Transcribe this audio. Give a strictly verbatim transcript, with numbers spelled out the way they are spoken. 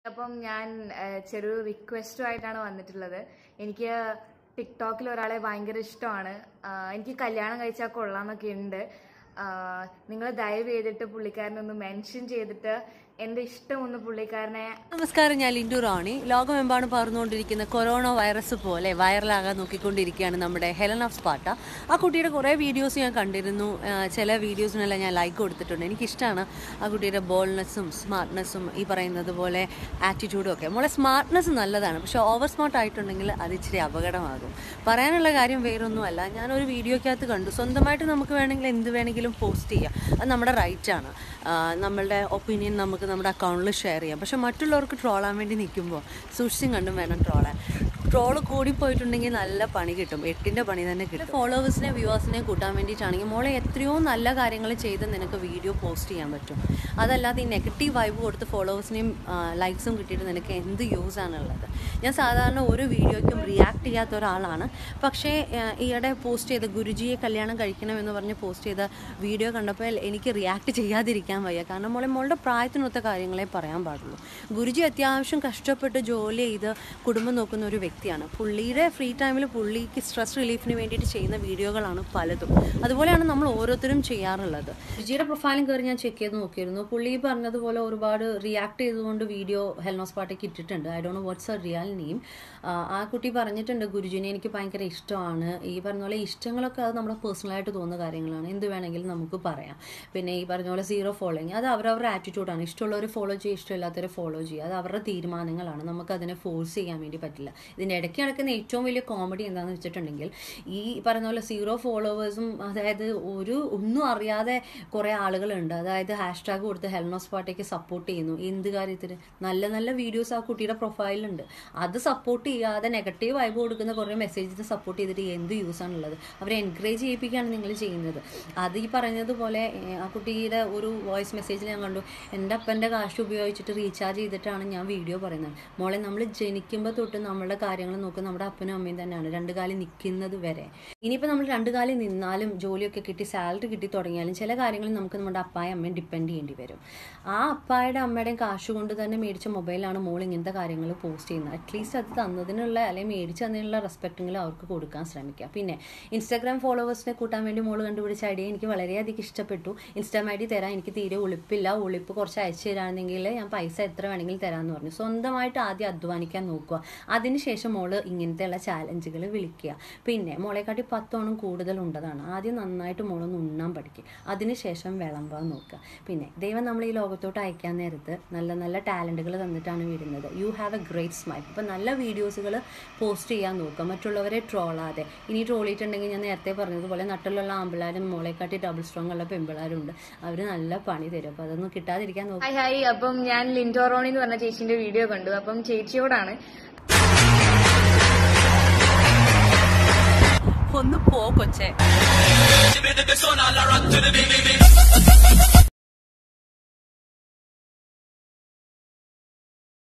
അപ്പം ഞാൻ ചെറിയൊരു റിക്വസ്റ്റുമായിട്ടാണ് വന്നിട്ടുള്ളത്. എനിക്ക് ടിക്ടോക്കിൽ ഒരാളെ ഭയങ്കര ഇഷ്ടമാണ്. എനിക്ക് കല്യാണം കഴിച്ചാൽ കൊള്ളാമെന്നൊക്കെ ഉണ്ട്. നിങ്ങൾ ദയവ് ചെയ്തിട്ട് പുള്ളിക്കാരനൊന്ന് മെൻഷൻ ചെയ്തിട്ട് എന്റെ ഇഷ്ടമൊന്ന് പുള്ളിക്കാരനെ. നമസ്കാരം, ഞാൻ ലിൻഡു റാണി. ലോകമെമ്പാടും പകർന്നുകൊണ്ടിരിക്കുന്ന കൊറോണ വൈറസ് പോലെ വൈറലാകാൻ നോക്കിക്കൊണ്ടിരിക്കുകയാണ് നമ്മുടെ ഹെലൻ ഓഫ് സ്പാർട്ട. ആ കുട്ടിയുടെ കുറേ വീഡിയോസ് ഞാൻ കണ്ടിരുന്നു. ചില വീഡിയോസിനെല്ലാം ഞാൻ ലൈക്ക് കൊടുത്തിട്ടുണ്ട്. എനിക്കിഷ്ടമാണ് ആ കുട്ടിയുടെ ബോൾനെസ്സും സ്മാർട്ട്നെസ്സും ഈ പറയുന്നത് പോലെ ആറ്റിറ്റ്യൂഡും ഒക്കെ. മോളെ സ്മാർട്ട്നെസ് നല്ലതാണ്, പക്ഷെ ഓവർ സ്മാർട്ട് ആയിട്ടുണ്ടെങ്കിൽ അത് ഇച്ചിരി അപകടമാകും. പറയാനുള്ള കാര്യം വേറൊന്നുമല്ല, ഞാനൊരു വീഡിയോക്കകത്ത് കണ്ടു, സ്വന്തമായിട്ട് നമുക്ക് വേണമെങ്കിൽ എന്ത് വേണമെങ്കിലും പോസ്റ്റ് ചെയ്യാം, അത് നമ്മുടെ റൈറ്റാണ്. നമ്മളുടെ ഒപ്പീനിയൻ നമുക്ക് നമ്മുടെ അക്കൗണ്ടിൽ ഷെയർ ചെയ്യാം. പക്ഷെ മറ്റുള്ളവർക്ക് ട്രോളാൻ വേണ്ടി നിൽക്കുമ്പോൾ സൂക്ഷിച്ചും കണ്ടും വേണം ട്രോളാൻ. ട്രോള് കൂടിപ്പോയിട്ടുണ്ടെങ്കിൽ നല്ല പണി കിട്ടും, എട്ടിൻ്റെ പണി തന്നെ കിട്ടും. ഫോളോവേഴ്സിനെ വ്യൂവേഴ്സിനെ കൂട്ടാൻ വേണ്ടിയിട്ടാണെങ്കിൽ മോളെ എത്രയോ നല്ല കാര്യങ്ങൾ ചെയ്ത് നിനക്ക് വീഡിയോ പോസ്റ്റ് ചെയ്യാൻ പറ്റും. അതല്ലാതെ ഈ നെഗറ്റീവ് വൈബ് കൊടുത്ത് ഫോളോവേഴ്സിനെയും ലൈക്സും കിട്ടിയിട്ട് നിനക്ക് എന്ത് യൂസ് ആണുള്ളത്? ഞാൻ സാധാരണ ഒരു വീഡിയോയ്ക്കും റിയാക്ട് ചെയ്യാത്ത ഒരാളാണ്. പക്ഷേ ഈയിടെ പോസ്റ്റ് ചെയ്ത ഗുരുജിയെ കല്യാണം കഴിക്കണമെന്ന് പറഞ്ഞ് പോസ്റ്റ് ചെയ്ത വീഡിയോ കണ്ടപ്പോൾ എനിക്ക് റിയാക്ട് ചെയ്യാതിരിക്കാൻ വയ്യ. കാരണം മോളെ മോളുടെ പ്രായത്തിനൊത്ത കാര്യങ്ങളെ പറയാൻ പാടുള്ളൂ. ഗുരുജി അത്യാവശ്യം കഷ്ടപ്പെട്ട് ജോലി ചെയ്ത് കുടുംബം നോക്കുന്ന ഒരു വ്യക്തിയാണ്. പുള്ളിയുടെ ഫ്രീ ടൈമിൽ പുള്ളിക്ക് സ്ട്രെസ് റിലീഫിന് വേണ്ടിയിട്ട് ചെയ്യുന്ന വീഡിയോകളാണ് പലതും. അതുപോലെയാണ് നമ്മൾ ഓരോരുത്തരും ചെയ്യാറുള്ളത്. ഗുരുജിയുടെ പ്രൊഫൈലും കയറി ഞാൻ ചെക്ക് ചെയ്ത് നോക്കിയിരുന്നു. പുള്ളി പറഞ്ഞതുപോലെ ഒരുപാട് റിയാക്ട് ചെയ്തുകൊണ്ട് വീഡിയോ ഹെലൻ ഓഫ് സ്പാർട്ടയ്ക്ക് ഇട്ടിട്ടുണ്ട്. I don't know what's a real name. ആ കുട്ടി പറഞ്ഞിട്ടുണ്ട്, ഗുരുജിനെ എനിക്ക് ഭയങ്കര ഇഷ്ടമാണ്. ഈ പറഞ്ഞ പോലെ ഇഷ്ടങ്ങളൊക്കെ അത് നമ്മുടെ പേഴ്സണലായിട്ട് തോന്നുന്ന കാര്യങ്ങളാണ്, എന്ത് വേണമെങ്കിലും നമുക്ക് പറയാം. പിന്നെ ഈ പറഞ്ഞ പോലെ സീറോ ഫോളോയിങ്, അത് അവരവരുടെ ആറ്റിറ്റ്യൂഡാണ്. ഇഷ്ടമുള്ളവർ ഫോളോ ചെയ്യുക, ഇഷ്ടമില്ലാത്തവർ ഫോളോ ചെയ്യുക, അത് അവരുടെ തീരുമാനങ്ങളാണ്. നമുക്കതിനെ ഫോഴ്സ് ചെയ്യാൻ വേണ്ടി പറ്റില്ല. ഇതിൻ്റെ ഇടയ്ക്ക് നടക്കുന്ന ഏറ്റവും വലിയ കോമഡി എന്താണെന്ന് വെച്ചിട്ടുണ്ടെങ്കിൽ, ഈ പറഞ്ഞ പോലെ സീറോ ഫോളോവേഴ്സും, അതായത് ഒരു ഒന്നും അറിയാതെ കുറേ ആളുകളുണ്ട്. അതായത് ഹാഷ് ടാഗ് കൊടുത്ത് ഹെലൻ ഓഫ് സ്പാർട്ടയ്ക്ക് സപ്പോർട്ട് ചെയ്യുന്നു. എന്ത് കാര്യത്തിന്? നല്ല നല്ല വീഡിയോസ് ആ കുട്ടിയുടെ പ്രൊഫൈലുണ്ട്. അത് സപ്പോർട്ട് ചെയ്യാതെ നെഗറ്റീവ് വൈബ് കൊടുക്കുന്ന കുറേ മെസ്സേജസ് സപ്പോർട്ട് ചെയ്തിട്ട് എന്ത് യൂസാണുള്ളത്? അവരെ എൻകറേജ് ചെയ്യിപ്പിക്കുകയാണ് നിങ്ങൾ ചെയ്യുന്നത്. അത് ഈ പറഞ്ഞതുപോലെ ആ കുട്ടിയുടെ ഒരു വോയിസ് മെസ്സേജിൽ ഞാൻ കണ്ടു, എൻ്റെ അപ്പൻ്റെ കാശ് ഉപയോഗിച്ചിട്ട് റീചാർജ് ചെയ്തിട്ടാണ് ഞാൻ വീഡിയോ പറയുന്നത്. മോളെ, നമ്മൾ ജനിക്കുമ്പോൾ തൊട്ട് നമ്മളുടെ കാര്യങ്ങൾ നോക്കുക നമ്മുടെ അപ്പനും അമ്മയും തന്നെയാണ്, രണ്ട് കാലം നിൽക്കുന്നത് വരെ. ഇനിയിപ്പോൾ നമ്മൾ രണ്ട് കാലം നിന്നാലും ജോലിയൊക്കെ കിട്ടി സാലറി കിട്ടി തുടങ്ങിയാലും ചില കാര്യങ്ങളിൽ നമുക്ക് നമ്മുടെ അപ്പായും അമ്മയും ഡിപ്പെൻഡ് ചെയ്യേണ്ടി വരും. ആ അപ്പായുടെ അമ്മയുടെയും കാശ് കൊണ്ട് തന്നെ മേടിച്ച മൊബൈലാണ് മോൾ ഇങ്ങനത്തെ കാര്യങ്ങൾ പോസ്റ്റ് ചെയ്യുന്നത്. അറ്റ്ലീസ്റ്റ് അത് തന്നതിനുള്ള അല്ലെങ്കിൽ മേടിച്ച് തന്നതിനുള്ള റെസ്പെക്റ്റെങ്കിലും അവർക്ക് കൊടുക്കാൻ ശ്രമിക്കുക. പിന്നെ ഇൻസ്റ്റാഗ്രാം ഫോളോവേഴ്സിനെ കൂട്ടാൻ വേണ്ടി മോൾ കണ്ടുപിടിച്ച ഐഡിയ എനിക്ക് വളരെയധികം ഇഷ്ടപ്പെട്ടു. ഇൻസ്റ്റാം ഐ ഡി തരാൻ എനിക്ക് തീരെ ഉളിപ്പില്ല, ഉളിപ്പ് കുറച്ച് അയച്ചു തരാണെങ്കിൽ ഞാൻ പൈസ എത്ര വേണമെങ്കിലും തരാമെന്ന് പറഞ്ഞു. സ്വന്തമായിട്ട് ആദ്യം അധ്വാനിക്കാൻ നോക്കുക, അതിനുശേഷം മോള് ഇങ്ങനത്തെയുള്ള ചാലഞ്ചുകൾ വിളിക്കുക. പിന്നെ മോളെക്കാട്ടി പത്തോണം കൂടുതൽ ഉണ്ടതാണ്. ആദ്യം നന്നായിട്ട് മോളൊന്ന് ഉണ്ണാൻ പഠിക്കുക, അതിനുശേഷം വിളമ്പാൻ നോക്കുക. പിന്നെ ദൈവം നമ്മൾ ഈ ലോകത്തോട്ട് അയക്കാൻ നേരത്ത് നല്ല നല്ല ടാലൻറ്റുകൾ തന്നിട്ടാണ് വിടുന്നത്. You have a great smile. ഇപ്പം നല്ല വീഡിയോസുകൾ പോസ്റ്റ് ചെയ്യാൻ നോക്കുക, മറ്റുള്ളവരെ ട്രോളാതെ. ഇനി ട്രോൾ ചെയ്തിട്ടുണ്ടെങ്കിൽ ഞാൻ നേരത്തെ പറഞ്ഞതുപോലെ നട്ടിലുള്ള ആമ്പിളാരും മോളെക്കാട്ടി ഡബിൾ സ്ട്രോങ് ഉള്ള പെമ്പിളാരുണ്ട്, അവർ നല്ല പണി തരും. അപ്പോൾ അതൊന്നും കിട്ടാതിരിക്കാൻ നോക്കുക. ഹായ് ഹായ് അപ്പം ഞാൻ ലിൻഡോ റോണി എന്ന് പറഞ്ഞ ചേച്ചിന്റെ വീഡിയോ കണ്ടു. അപ്പം ചേച്ചിയോടാണ്, ഒന്ന് പോ കൊച്ചേ.